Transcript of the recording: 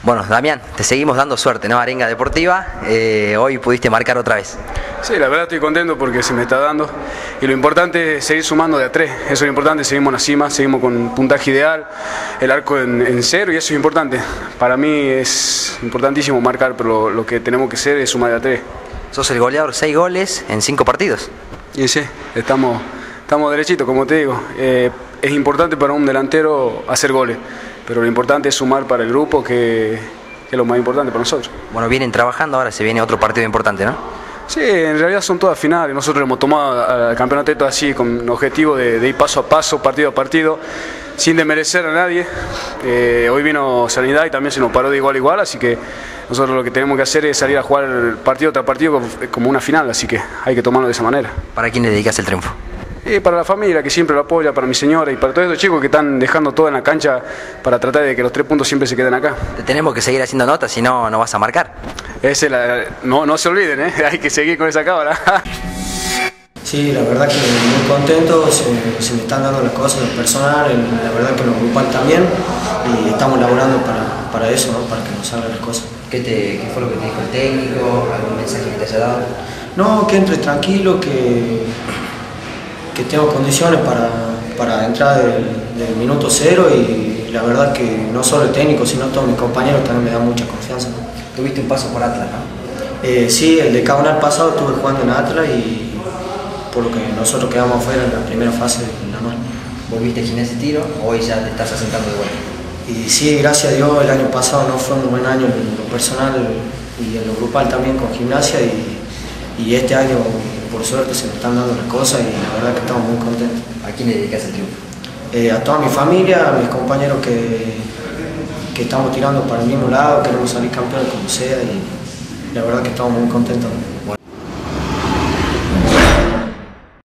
Bueno, Damián, te seguimos dando suerte, ¿no? Arenga Deportiva, hoy pudiste marcar otra vez. Sí, la verdad estoy contento porque se me está dando y lo importante es seguir sumando de a tres, eso es lo importante, seguimos en la cima, seguimos con puntaje ideal, el arco en cero y eso es importante. Para mí es importantísimo marcar, pero lo que tenemos que hacer es sumar de a tres. Sos el goleador, 6 goles en 5 partidos. Y sí, estamos derechitos, como te digo. Es importante para un delantero hacer goles, pero lo importante es sumar para el grupo, que es lo más importante para nosotros. Bueno, vienen trabajando, ahora se viene otro partido importante, ¿no? Sí, en realidad son todas finales. Nosotros hemos tomado al campeonato esto así, con el objetivo de ir paso a paso, partido a partido, sin desmerecer a nadie. Hoy vino Sanidad y también se nos paró de igual a igual, así que nosotros lo que tenemos que hacer es salir a jugar partido tras partido como una final, así que hay que tomarlo de esa manera. ¿Para quién le dedicas el triunfo? Para la familia que siempre lo apoya, para mi señora y para todos estos chicos que están dejando todo en la cancha para tratar de que los 3 puntos siempre se queden acá. Te tenemos que seguir haciendo notas, si no, no vas a marcar. No se olviden, hay que seguir con esa cámara. Sí, la verdad que muy contento, se me están dando las cosas en lo personal, la verdad que en lo grupal también, y estamos laborando para eso, ¿no? Para que nos salgan las cosas. ¿Qué fue lo que te dijo el técnico? ¿Algún mensaje que te haya dado? No, que entres tranquilo, que tengo condiciones para entrar del minuto cero, y la verdad que no solo el técnico, sino todos mis compañeros también me dan mucha confianza, ¿no? Tuviste un paso por Atlas, ¿no? Sí, el de Caonal pasado estuve jugando en Atlas y por lo que nosotros quedamos afuera en la primera fase de la mano. ¿Volviste a Gimnasia y Tiro o hoy ya te estás asentando de vuelta? Y sí, gracias a Dios, el año pasado no fue un buen año en lo personal y en lo grupal también con Gimnasia, y este año por suerte se me están dando las cosas y la verdad que estamos muy contentos. ¿A quién le dedicas el triunfo? A toda mi familia, a mis compañeros que estamos tirando para el mismo lado, queremos salir campeones como sea, y la verdad que estamos muy contentos.